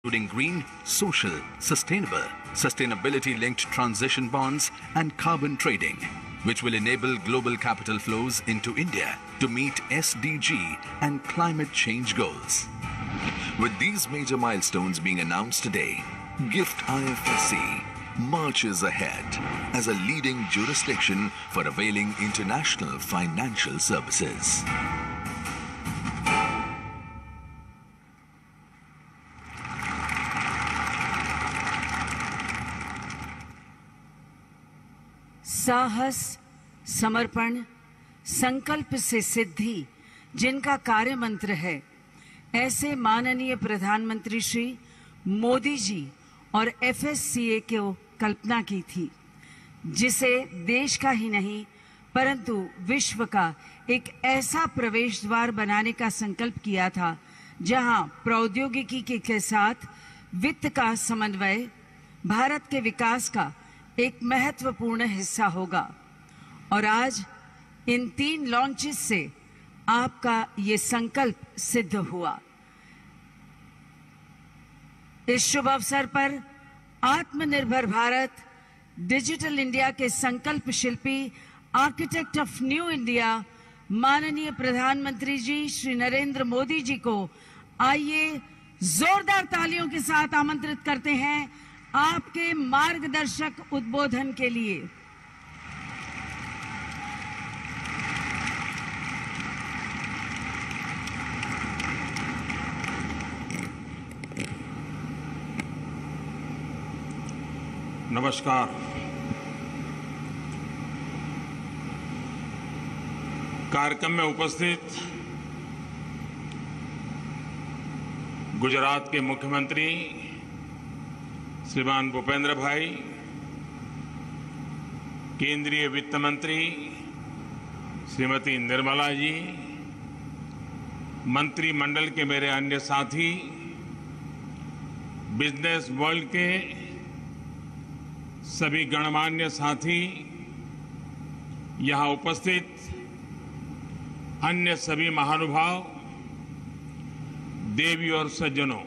including green, social, sustainable, sustainability-linked transition bonds and carbon trading, which will enable global capital flows into India to meet SDG and climate change goals. With these major milestones being announced today, GIFT IFSC marches ahead as a leading jurisdiction for availing international financial services. साहस, समर्पण, संकल्प से सिद्धि जिनका कार्य मंत्र है, ऐसे माननीय प्रधानमंत्री श्री मोदी जी और FSCA को कल्पना की थी, जिसे देश का ही नहीं परंतु विश्व का एक ऐसा प्रवेश द्वार बनाने का संकल्प किया था, जहां प्रौद्योगिकी के साथ वित्त का समन्वय भारत के विकास का एक महत्वपूर्ण हिस्सा होगा। और आज इन 3 लॉन्चेस से आपका ये संकल्प सिद्ध हुआ। इस शुभ अवसर पर आत्मनिर्भर भारत, डिजिटल इंडिया के संकल्प शिल्पी, आर्किटेक्ट ऑफ न्यू इंडिया माननीय प्रधानमंत्री जी श्री नरेंद्र मोदी जी को आइए जोरदार तालियों के साथ आमंत्रित करते हैं आपके मार्गदर्शक उद्बोधन के लिए। नमस्कार। कार्यक्रम में उपस्थित गुजरात के मुख्यमंत्री श्रीमान भूपेंद्र भाई, केंद्रीय वित्त मंत्री श्रीमती निर्मला जी, मंत्रिमंडल के मेरे अन्य साथी, बिजनेस वर्ल्ड के सभी गणमान्य साथी, यहां उपस्थित अन्य सभी महानुभाव, देवी और सज्जनों,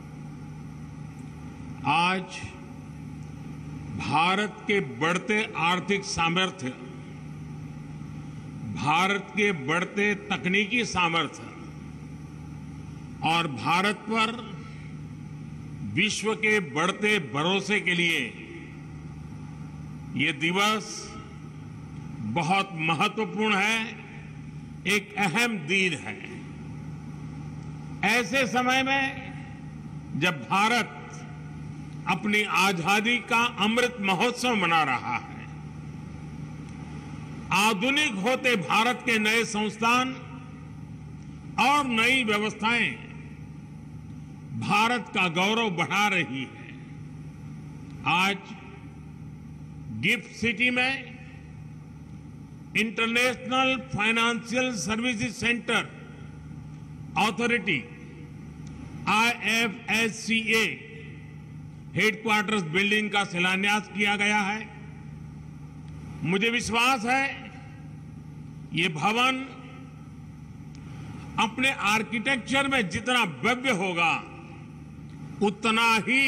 आज भारत के बढ़ते आर्थिक सामर्थ्य, भारत के बढ़ते तकनीकी सामर्थ्य और भारत पर विश्व के बढ़ते भरोसे के लिए ये दिवस बहुत महत्वपूर्ण है, एक अहम दिन है। ऐसे समय में जब भारत अपनी आजादी का अमृत महोत्सव मना रहा है, आधुनिक होते भारत के नए संस्थान और नई व्यवस्थाएं भारत का गौरव बढ़ा रही है। आज गिफ्ट सिटी में International Financial Services Centre Authority IFSCA headquarters building का शिलान्यास किया गया है। मुझे विश्वास है ये भवन अपने आर्किटेक्चर में जितना भव्य होगा, उतना ही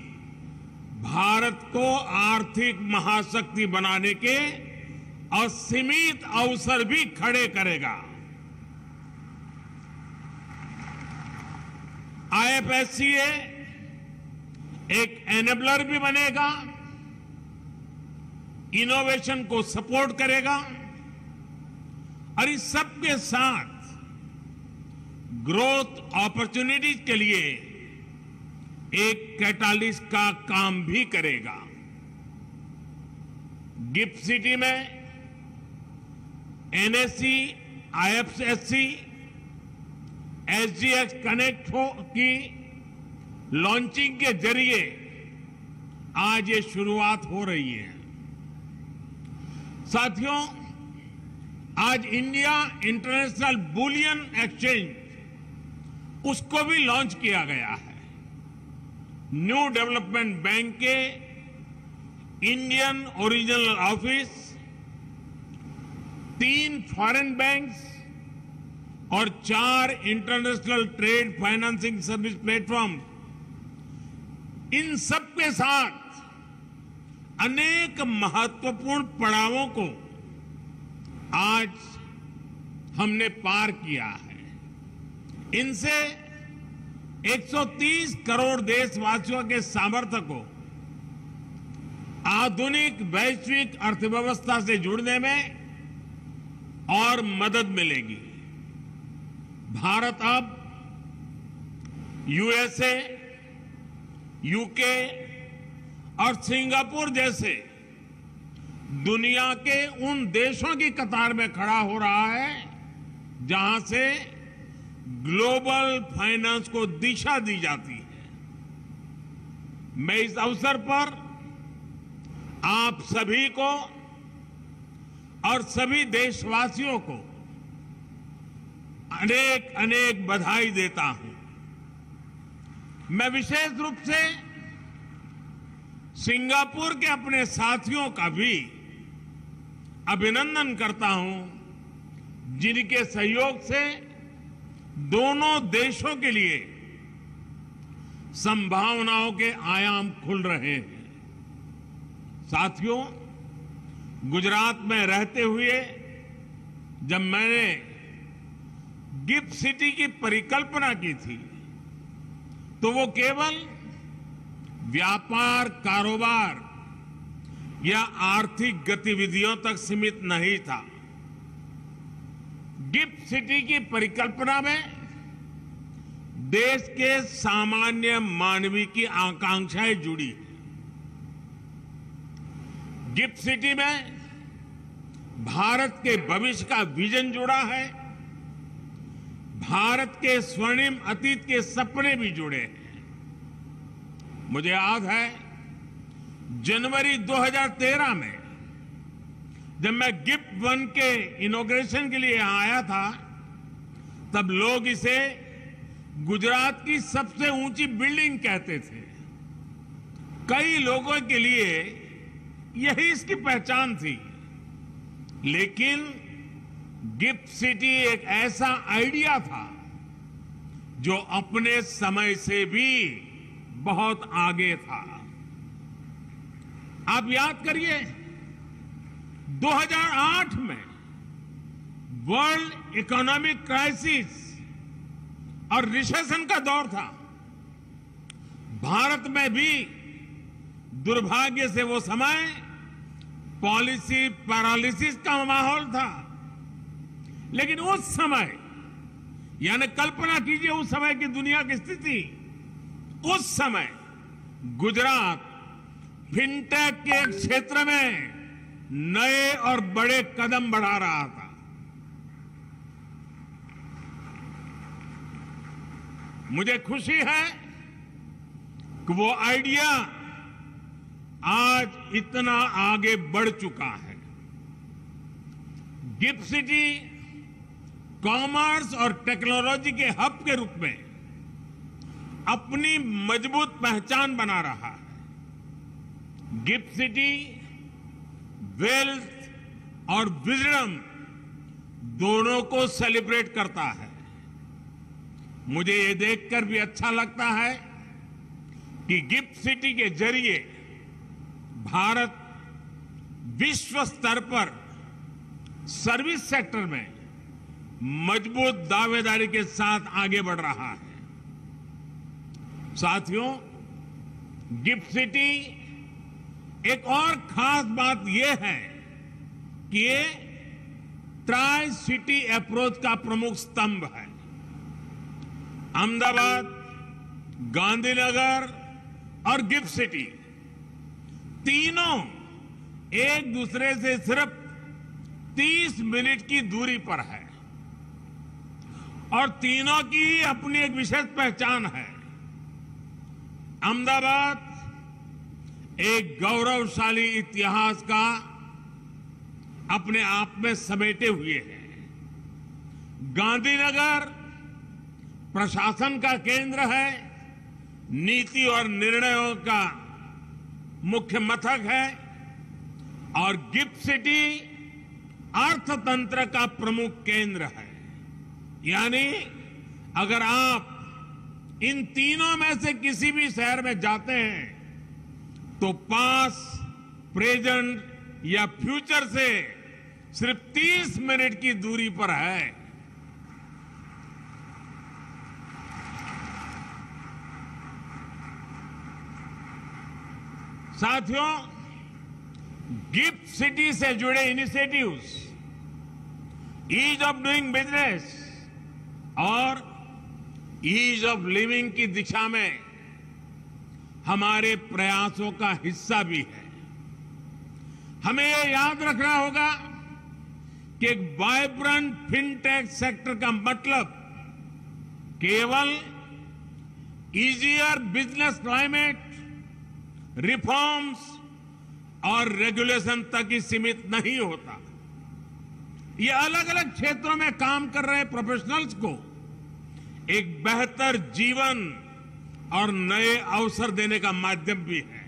भारत को आर्थिक महाशक्ति बनाने के असीमित अवसर भी खड़े करेगा। IFSCA एक एनेबलर भी बनेगा, इनोवेशन को सपोर्ट करेगा और इस सब के साथ ग्रोथ अपॉर्चुनिटीज के लिए एक कैटालिस्ट का काम भी करेगा। गिफ्ट सिटी में NSE, IFSC, SGX कनेक्ट की लॉन्चिंग के जरिए आज ये शुरुआत हो रही है। साथियों, आज इंडिया इंटरनेशनल बुलियन एक्सचेंज उसको भी लॉन्च किया गया है। न्यू डेवलपमेंट बैंक के Indian original office, 3 foreign banks और 4 international trade financing service platform इन सब के साथ अनेक महत्वपूर्ण पड़ावों को आज हमने पार किया है। इनसे 130 करोड़ देशवासियों के सामर्थ्य को आधुनिक वैश्विक अर्थव्यवस्था से जुड़ने में और मदद मिलेगी। भारत अब यूएसए, यूके और सिंगापुर जैसे दुनिया के उन देशों की कतार में खड़ा हो रहा है जहां से ग्लोबल फाइनेंस को दिशा दी जाती है। मैं इस अवसर पर आप सभी को और सभी देशवासियों को अनेक अनेक बधाई देता हूं। मैं विशेष रूप से सिंगापुर के अपने साथियों का भी अभिनंदन करता हूं, जिनके सहयोग से दोनों देशों के लिए संभावनाओं के आयाम खुल रहे हैं। साथियों, गुजरात में रहते हुए जब मैंने गिफ्ट सिटी की परिकल्पना की थी तो वो केवल व्यापार, कारोबार या आर्थिक गतिविधियों तक सीमित नहीं था। गिफ्ट सिटी की परिकल्पना में देश के सामान्य मानवी की आकांक्षाएं जुड़ी हैं। गिफ्ट सिटी में भारत के भविष्य का विजन जुड़ा है, भारत के स्वर्णिम अतीत के सपने भी जुड़े हैं। मुझे याद है जनवरी 2013 में जब मैं गिफ्ट वन के इनॉग्रेशन के लिए यहां आया था, तब लोग इसे गुजरात की सबसे ऊंची बिल्डिंग कहते थे। कई लोगों के लिए यही इसकी पहचान थी। लेकिन गिफ्ट सिटी एक ऐसा आइडिया था जो अपने समय से भी बहुत आगे था। आप याद करिए, 2008 में वर्ल्ड इकोनॉमिक क्राइसिस और रिसेशन का दौर था। भारत में भी दुर्भाग्य से वो समय पॉलिसी पैरालिसिस का माहौल था। लेकिन उस समय, यानी कल्पना कीजिए उस समय की दुनिया की स्थिति, उस समय गुजरात फिनटेक के क्षेत्र में नए और बड़े कदम बढ़ा रहा था। मुझे खुशी है कि वो आइडिया आज इतना आगे बढ़ चुका है। गिफ्ट सिटी कॉमर्स और टेक्नोलॉजी के हब के रूप में अपनी मजबूत पहचान बना रहा है। गिफ्ट सिटी वेल्थ और विजडम दोनों को सेलिब्रेट करता है। मुझे ये देखकर भी अच्छा लगता है कि गिफ्ट सिटी के जरिए भारत विश्व स्तर पर सर्विस सेक्टर में मजबूत दावेदारी के साथ आगे बढ़ रहा है। साथियों, गिफ्ट सिटी एक और खास बात यह है कि ये ट्राई सिटी अप्रोच का प्रमुख स्तंभ है। अहमदाबाद, गांधीनगर और गिफ्ट सिटी तीनों एक दूसरे से सिर्फ 30 मिनट की दूरी पर है और तीनों की अपनी एक विशेष पहचान है। अहमदाबाद एक गौरवशाली इतिहास का अपने आप में समेटे हुए है। गांधीनगर प्रशासन का केंद्र है, नीति और निर्णयों का मुख्य मथक है, और गिफ्ट सिटी अर्थतंत्र का प्रमुख केंद्र है। यानी अगर आप इन तीनों में से किसी भी शहर में जाते हैं तो पास, प्रेजेंट या फ्यूचर से सिर्फ 30 मिनट की दूरी पर है। साथियों, गिफ्ट सिटी से जुड़े initiatives, ease of doing business और ईज ऑफ लिविंग की दिशा में हमारे प्रयासों का हिस्सा भी है। हमें यह याद रखना होगा कि एक वाइब्रेंट फिनटेक सेक्टर का मतलब केवल इजियर बिजनेस क्लाइमेट, रिफॉर्म्स और रेगुलेशन तक ही सीमित नहीं होता। ये अलग अलग क्षेत्रों में काम कर रहे प्रोफेशनल्स को एक बेहतर जीवन और नए अवसर देने का माध्यम भी है।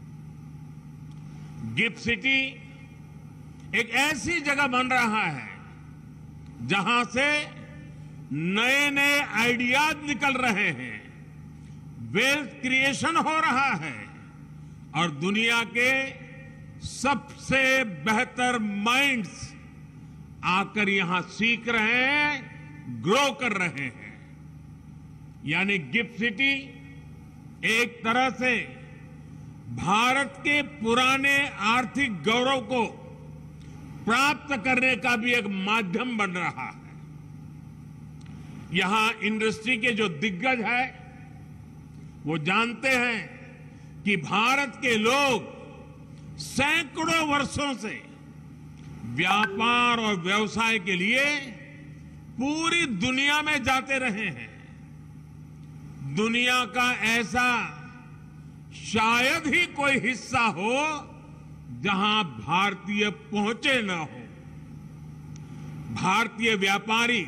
गिफ्ट सिटी एक ऐसी जगह बन रहा है जहां से नए नए आइडियाज निकल रहे हैं, वेल्थ क्रिएशन हो रहा है और दुनिया के सबसे बेहतर माइंड्स आकर यहां सीख रहे हैं, ग्रो कर रहे हैं। यानी गिफ्ट सिटी एक तरह से भारत के पुराने आर्थिक गौरव को प्राप्त करने का भी एक माध्यम बन रहा है। यहां इंडस्ट्री के जो दिग्गज हैं वो जानते हैं कि भारत के लोग सैकड़ों वर्षों से व्यापार और व्यवसाय के लिए पूरी दुनिया में जाते रहे हैं। दुनिया का ऐसा शायद ही कोई हिस्सा हो जहां भारतीय पहुंचे न हो। भारतीय व्यापारी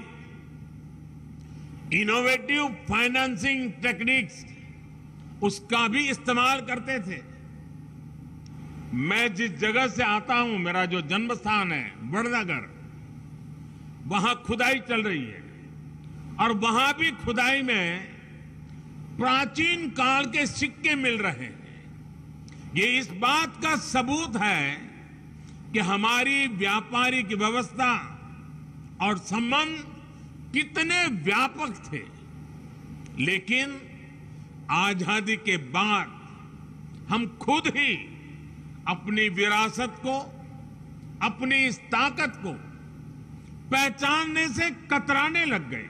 इनोवेटिव फाइनेंसिंग टेक्निक्स उसका भी इस्तेमाल करते थे। मैं जिस जगह से आता हूं, मेरा जो जन्म स्थान है वडनगर, वहां खुदाई चल रही है और वहां भी खुदाई में प्राचीन काल के सिक्के मिल रहे हैं। ये इस बात का सबूत है कि हमारी व्यापारिक व्यवस्था और संबंध कितने व्यापक थे। लेकिन आजादी के बाद हम खुद ही अपनी विरासत को, अपनी इस ताकत को पहचानने से कतराने लग गए।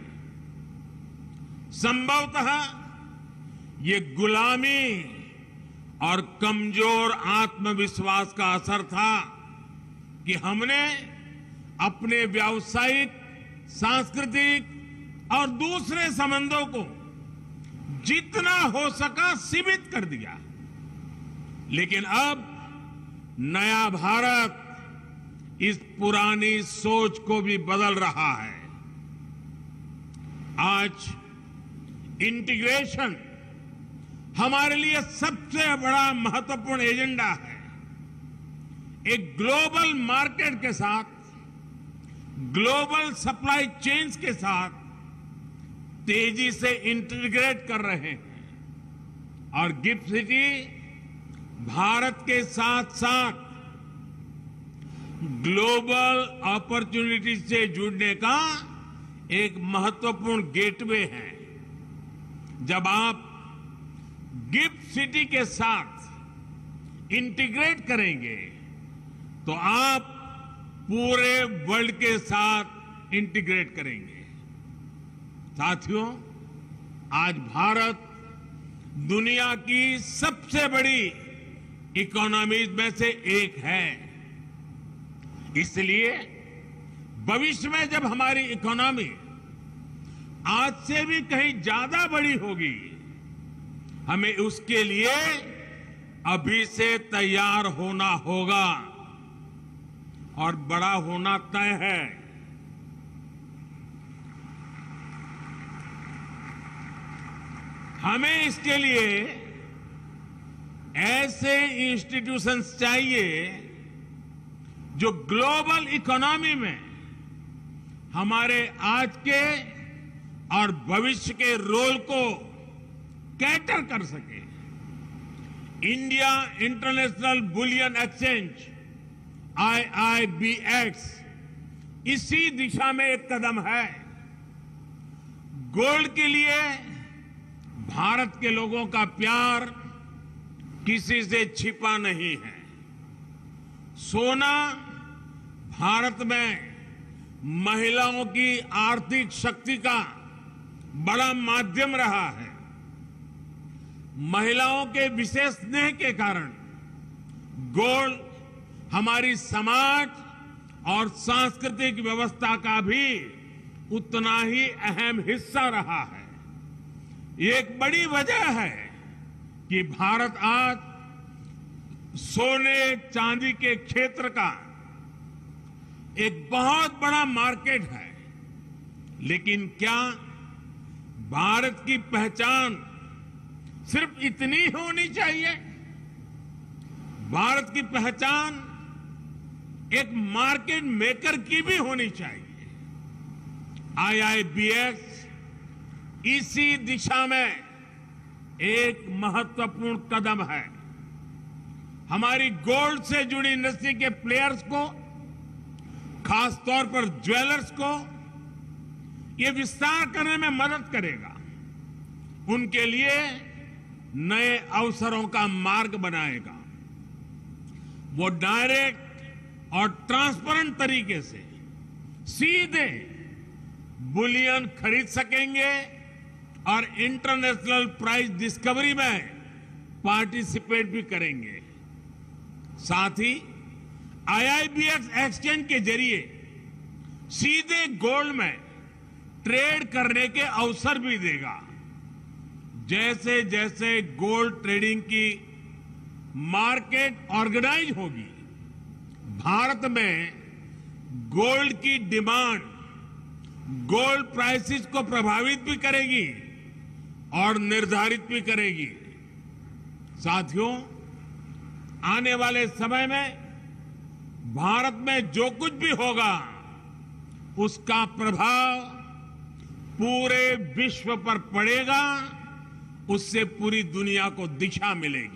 संभवतः ये गुलामी और कमजोर आत्मविश्वास का असर था कि हमने अपने व्यावसायिक, सांस्कृतिक और दूसरे संबंधों को जितना हो सका सीमित कर दिया। लेकिन अब नया भारत इस पुरानी सोच को भी बदल रहा है। आज इंटीग्रेशन हमारे लिए सबसे बड़ा महत्वपूर्ण एजेंडा है। एक ग्लोबल मार्केट के साथ, ग्लोबल सप्लाई चेन्स के साथ तेजी से इंटीग्रेट कर रहे हैं और गिफ्ट सिटी भारत के साथ साथ ग्लोबल अपॉर्चुनिटी से जुड़ने का एक महत्वपूर्ण गेटवे है। जब आप गिफ्ट सिटी के साथ इंटीग्रेट करेंगे तो आप पूरे वर्ल्ड के साथ इंटीग्रेट करेंगे। साथियों, आज भारत दुनिया की सबसे बड़ी इकोनॉमीज में से एक है। इसलिए भविष्य में जब हमारी इकोनॉमी आज से भी कहीं ज्यादा बड़ी होगी, हमें उसके लिए अभी से तैयार होना होगा और बड़ा होना तय है। हमें इसके लिए ऐसे इंस्टीट्यूशंस चाहिए जो ग्लोबल इकोनॉमी में हमारे आज के और भविष्य के रोल को कैटर कर सके। India international bullion exchange IIBX इसी दिशा में एक कदम है। गोल्ड के लिए भारत के लोगों का प्यार किसी से छिपा नहीं है। सोना भारत में महिलाओं की आर्थिक शक्ति का बड़ा माध्यम रहा है। महिलाओं के विशेष स्नेह के कारण गोल्ड हमारी समाज और सांस्कृतिक व्यवस्था का भी उतना ही अहम हिस्सा रहा है। ये एक बड़ी वजह है कि भारत आज सोने चांदी के क्षेत्र का एक बहुत बड़ा मार्केट है। लेकिन क्या भारत की पहचान सिर्फ इतनी होनी चाहिए? भारत की पहचान एक मार्केट मेकर की भी होनी चाहिए। IIBX इसी दिशा में एक महत्वपूर्ण कदम है। हमारी गोल्ड से जुड़ी इंडस्ट्री के प्लेयर्स को, खासतौर पर ज्वेलर्स को ये विस्तार करने में मदद करेगा। उनके लिए नए अवसरों का मार्ग बनाएगा। वो डायरेक्ट और ट्रांसपेरेंट तरीके से सीधे बुलियन खरीद सकेंगे और इंटरनेशनल प्राइस डिस्कवरी में पार्टिसिपेट भी करेंगे। साथ ही IIBX एक्सचेंज के जरिए सीधे गोल्ड में ट्रेड करने के अवसर भी देगा। जैसे जैसे गोल्ड ट्रेडिंग की मार्केट ऑर्गेनाइज होगी, भारत में गोल्ड की डिमांड गोल्ड प्राइसेस को प्रभावित भी करेगी और निर्धारित भी करेगी। साथियों, आने वाले समय में भारत में जो कुछ भी होगा उसका प्रभाव पूरे विश्व पर पड़ेगा। उससे पूरी दुनिया को दिशा मिलेगी।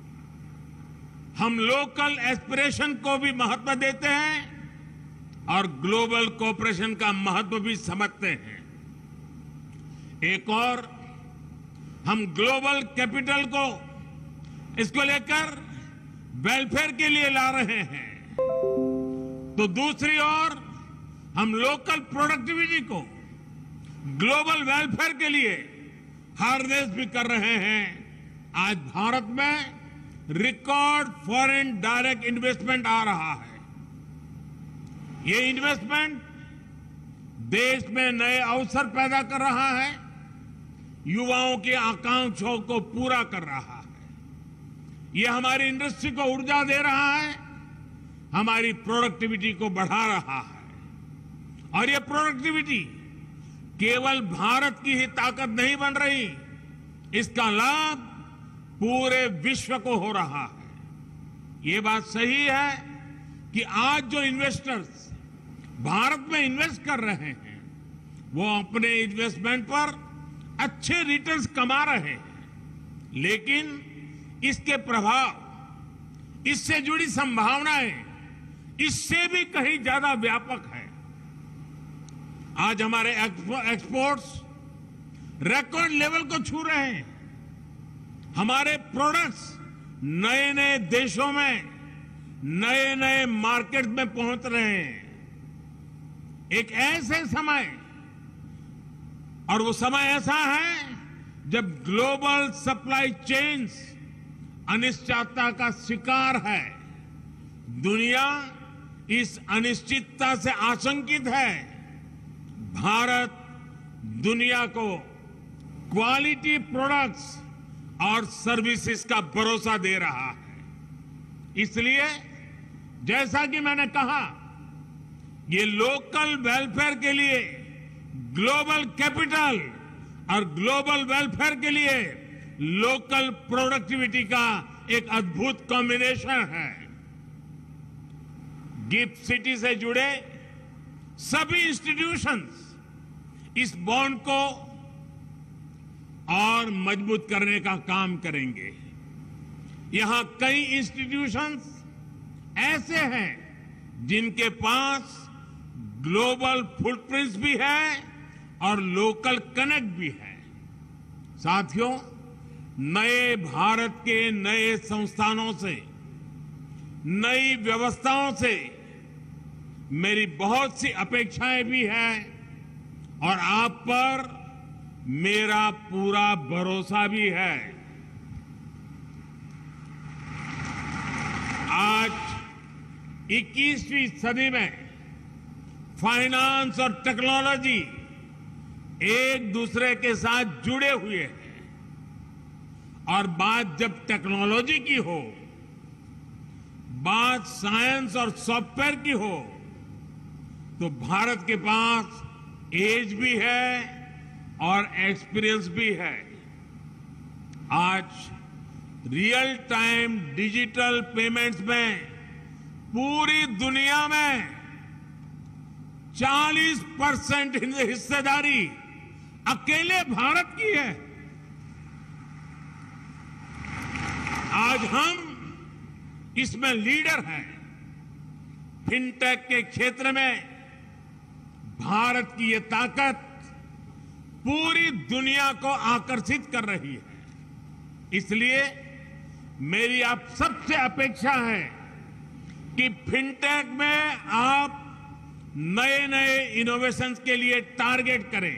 हम लोकल एस्पिरेशन को भी महत्व देते हैं और ग्लोबल कोऑपरेशन का महत्व भी समझते हैं। एक और हम ग्लोबल कैपिटल को इसको लेकर वेलफेयर के लिए ला रहे हैं, तो दूसरी ओर हम लोकल प्रोडक्टिविटी को ग्लोबल वेलफेयर के लिए हार्नेस भी कर रहे हैं। आज भारत में रिकॉर्ड फॉरेन डायरेक्ट इन्वेस्टमेंट आ रहा है। ये इन्वेस्टमेंट देश में नए अवसर पैदा कर रहा है, युवाओं की आकांक्षाओं को पूरा कर रहा है। ये हमारी इंडस्ट्री को ऊर्जा दे रहा है, हमारी प्रोडक्टिविटी को बढ़ा रहा है। और ये प्रोडक्टिविटी केवल भारत की ही ताकत नहीं बन रही, इसका लाभ पूरे विश्व को हो रहा है। ये बात सही है कि आज जो इन्वेस्टर्स भारत में इन्वेस्ट कर रहे हैं वो अपने इन्वेस्टमेंट पर अच्छे रिटर्न्स कमा रहे हैं, लेकिन इसके प्रभाव, इससे जुड़ी संभावनाएं इससे भी कहीं ज्यादा व्यापक है। आज हमारे एक्सपोर्ट्स रिकॉर्ड लेवल को छू रहे हैं। हमारे प्रोडक्ट्स नए नए देशों में, नए नए मार्केट में पहुंच रहे हैं। एक ऐसे समय, और वो समय ऐसा है जब ग्लोबल सप्लाई चेन्स अनिश्चितता का शिकार है। दुनिया इस अनिश्चितता से आशंकित है। भारत दुनिया को क्वालिटी प्रोडक्ट्स और सर्विसेज का भरोसा दे रहा है। इसलिए जैसा कि मैंने कहा, ये लोकल वेलफेयर के लिए ग्लोबल कैपिटल और ग्लोबल वेलफेयर के लिए लोकल प्रोडक्टिविटी का एक अद्भुत कॉम्बिनेशन है। गिफ्ट सिटी से जुड़े सभी इंस्टीट्यूशंस इस बॉन्ड को और मजबूत करने का काम करेंगे। यहां कई इंस्टीट्यूशंस ऐसे हैं जिनके पास ग्लोबल फुटप्रिंट्स भी है और लोकल कनेक्ट भी है। साथियों, नए भारत के नए संस्थानों से, नई व्यवस्थाओं से मेरी बहुत सी अपेक्षाएं भी हैं और आप पर मेरा पूरा भरोसा भी है। आज 21वीं सदी में फाइनेंस और टेक्नोलॉजी एक दूसरे के साथ जुड़े हुए हैं और बात जब टेक्नोलॉजी की हो, बात साइंस और सॉफ्टवेयर की हो, तो भारत के पास एज भी है और एक्सपीरियंस भी है। आज रियल टाइम डिजिटल पेमेंट्स में पूरी दुनिया में 40% हिस्सेदारी अकेले भारत की है। आज हम इसमें लीडर हैं। फिनटेक के क्षेत्र में भारत की ये ताकत पूरी दुनिया को आकर्षित कर रही है। इसलिए मेरी आप सबसे अपेक्षा है कि फिनटेक में आप नए नए इनोवेशंस के लिए टारगेट करें।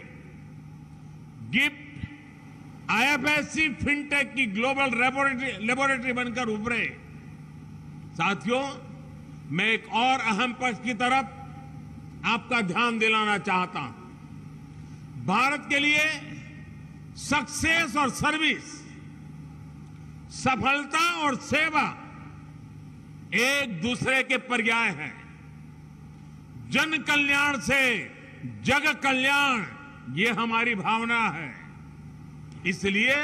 गिफ्ट आईएफएससी फिनटेक की ग्लोबल लेबोरेटरी बनकर उभरे। साथियों, मैं एक और अहम पक्ष की तरफ आपका ध्यान दिलाना चाहता हूं। भारत के लिए सक्सेस और सर्विस, सफलता और सेवा एक दूसरे के पर्याय हैं। जन कल्याण से जग कल्याण, ये हमारी भावना है। इसलिए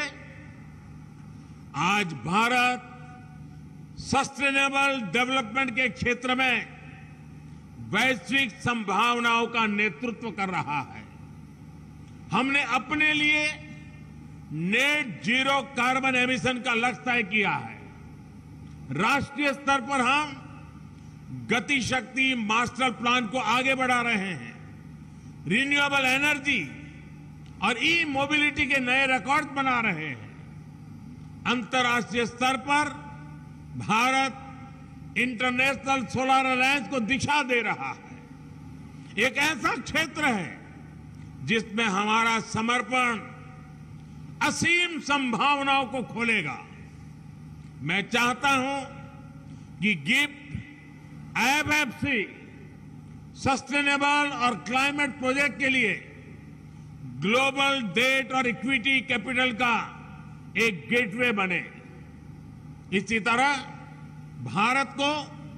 आज भारत सस्टेनेबल डेवलपमेंट के क्षेत्र में वैश्विक संभावनाओं का नेतृत्व कर रहा है। हमने अपने लिए नेट जीरो कार्बन एमिशन का लक्ष्य तय किया है। राष्ट्रीय स्तर पर हम गति शक्ति मास्टर प्लान को आगे बढ़ा रहे हैं। रिन्यूएबल एनर्जी और ई मोबिलिटी के नए रिकॉर्ड बना रहे हैं। अंतर्राष्ट्रीय स्तर पर भारत इंटरनेशनल सोलर अलायंस को दिशा दे रहा है। एक ऐसा क्षेत्र है जिसमें हमारा समर्पण असीम संभावनाओं को खोलेगा। मैं चाहता हूं कि गिफ्ट आईएफएफसी सस्टेनेबल और क्लाइमेट प्रोजेक्ट के लिए ग्लोबल डेट और इक्विटी कैपिटल का एक गेटवे बने। इसी तरह भारत को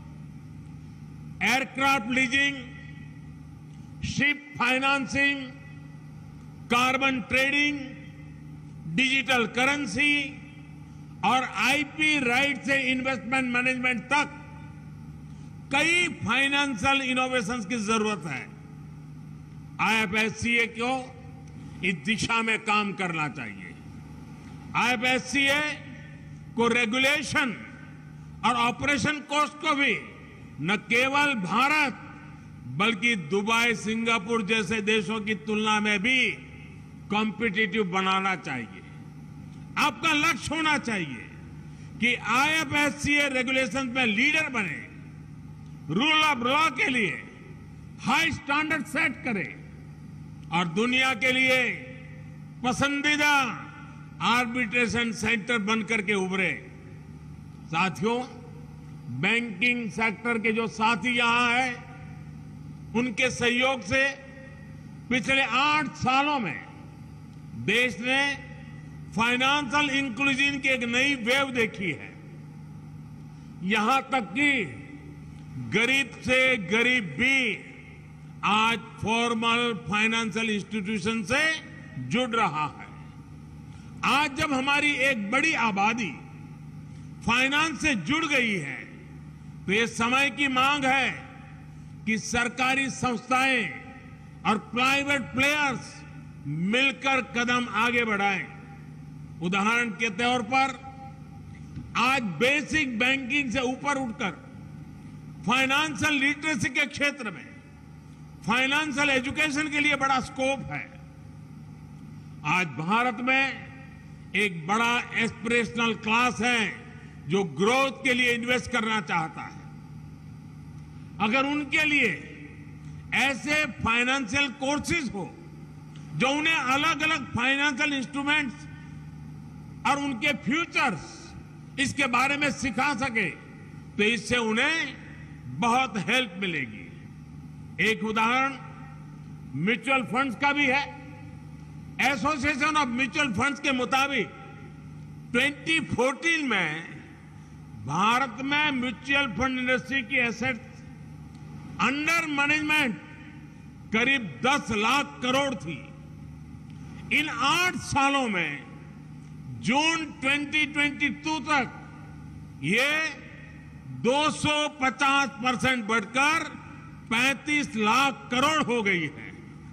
aircraft leasing, ship financing, carbon trading, digital currency और आईपी राइट से इन्वेस्टमेंट मैनेजमेंट तक कई फाइनेंशियल इनोवेशंस की जरूरत है। आईएफएससीए को इस दिशा में काम करना चाहिए। आईएफएससीए को रेगुलेशन और ऑपरेशन कॉस्ट को भी न केवल भारत बल्कि दुबई, सिंगापुर जैसे देशों की तुलना में भी कॉम्पिटिटिव बनाना चाहिए। आपका लक्ष्य होना चाहिए कि आईएफएससीए रेगुलेशन में लीडर बने, रूल ऑफ लॉ के लिए हाई स्टैंडर्ड सेट करे और दुनिया के लिए पसंदीदा आर्बिट्रेशन सेंटर बनकर के उभरे। साथियों, बैंकिंग सेक्टर के जो साथी यहां हैं, उनके सहयोग से पिछले 8 सालों में देश ने फाइनेंशियल इंक्लूजन की एक नई वेव देखी है। यहां तक कि गरीब से गरीब भी आज फॉर्मल फाइनेंशियल इंस्टीट्यूशन से जुड़ रहा है। आज जब हमारी एक बड़ी आबादी फाइनेंस से जुड़ गई है, तो ये समय की मांग है कि सरकारी संस्थाएं और प्राइवेट प्लेयर्स मिलकर कदम आगे बढ़ाएं। उदाहरण के तौर पर आज बेसिक बैंकिंग से ऊपर उठकर फाइनेंशियल लिटरेसी के क्षेत्र में फाइनेंशियल एजुकेशन के लिए बड़ा स्कोप है। आज भारत में एक बड़ा एस्पिरेशनल क्लास है जो ग्रोथ के लिए इन्वेस्ट करना चाहता है। अगर उनके लिए ऐसे फाइनेंशियल कोर्सेज हो जो उन्हें अलग अलग फाइनेंशियल इंस्ट्रूमेंट्स और उनके फ्यूचर्स इसके बारे में सिखा सके तो इससे उन्हें बहुत हेल्प मिलेगी। एक उदाहरण म्यूचुअल फंड्स का भी है। एसोसिएशन ऑफ म्यूचुअल फंड्स के मुताबिक 2014 में भारत में म्यूचुअल फंड इंडस्ट्री की एसेट्स अंडर मैनेजमेंट करीब 10 लाख करोड़ थी। इन 8 सालों में जून 2022 तक ये 250% बढ़कर 35 लाख करोड़ हो गई है।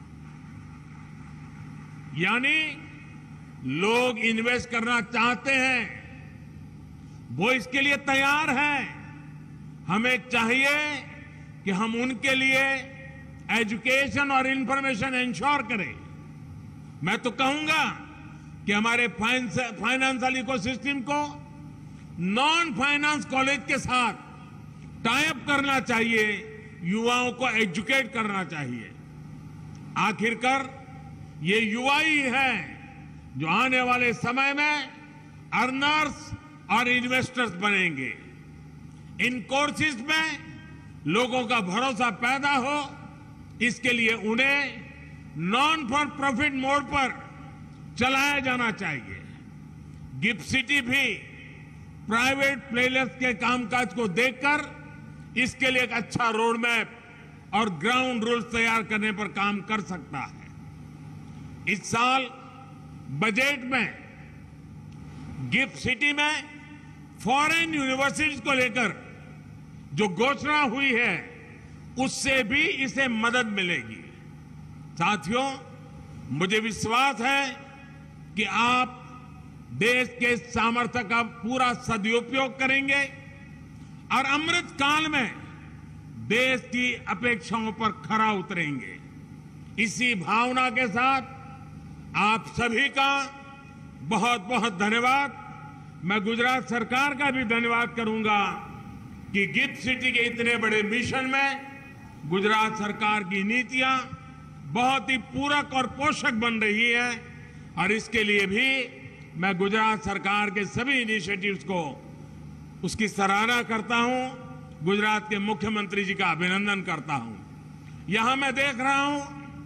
यानी लोग इन्वेस्ट करना चाहते हैं, वो इसके लिए तैयार हैं। हमें चाहिए कि हम उनके लिए एजुकेशन और इंफॉर्मेशन इंश्योर करें। मैं तो कहूंगा कि हमारे फाइनेंशियल इकोसिस्टम को नॉन फाइनेंस कॉलेज के साथ टाई अप करना चाहिए, युवाओं को एजुकेट करना चाहिए। आखिरकार ये युवा ही है जो आने वाले समय में अर्नर्स और इन्वेस्टर्स बनेंगे। इन कोर्सेज में लोगों का भरोसा पैदा हो, इसके लिए उन्हें नॉन फॉर प्रॉफिट मोड पर चलाया जाना चाहिए। गिफ्ट सिटी भी प्राइवेट प्लेयर्स के कामकाज को देखकर इसके लिए एक अच्छा रोड मैप और ग्राउंड रूल्स तैयार करने पर काम कर सकता है। इस साल बजट में गिफ्ट सिटी में फॉरेन यूनिवर्सिटीज को लेकर जो घोषणा हुई है उससे भी इसे मदद मिलेगी। साथियों, मुझे विश्वास है कि आप देश के सामर्थ्य का पूरा सदुपयोग करेंगे और अमृत काल में देश की अपेक्षाओं पर खरा उतरेंगे। इसी भावना के साथ आप सभी का बहुत बहुत धन्यवाद। मैं गुजरात सरकार का भी धन्यवाद करूंगा कि गिफ्ट सिटी के इतने बड़े मिशन में गुजरात सरकार की नीतियां बहुत ही पूरक और पोषक बन रही है और इसके लिए भी मैं गुजरात सरकार के सभी इनिशिएटिव्स को उसकी सराहना करता हूं। गुजरात के मुख्यमंत्री जी का अभिनंदन करता हूं। यहां मैं देख रहा हूं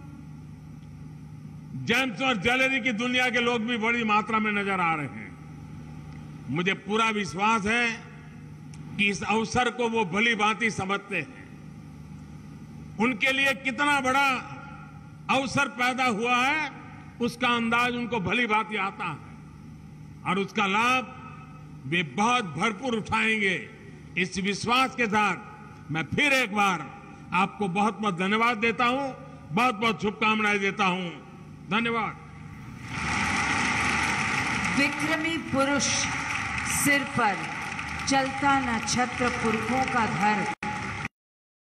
जेम्स और ज्वेलरी की दुनिया के लोग भी बड़ी मात्रा में नजर आ रहे हैं। मुझे पूरा विश्वास है कि इस अवसर को वो भली भांति समझते हैं। उनके लिए कितना बड़ा अवसर पैदा हुआ है उसका अंदाज उनको भली भांति आता है और उसका लाभ वे बहुत भरपूर उठाएंगे। इस विश्वास के साथ मैं फिर एक बार आपको बहुत बहुत धन्यवाद देता हूं, बहुत बहुत शुभकामनाएं देता हूं। धन्यवाद। विक्रमी पुरुष सिर पर चलता न छत्र पुरखों का धर।